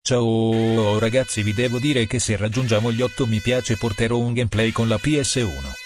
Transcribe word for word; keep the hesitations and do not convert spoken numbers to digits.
Ciao ragazzi, vi devo dire che se raggiungiamo gli otto mi piace porterò un gameplay con la P S uno.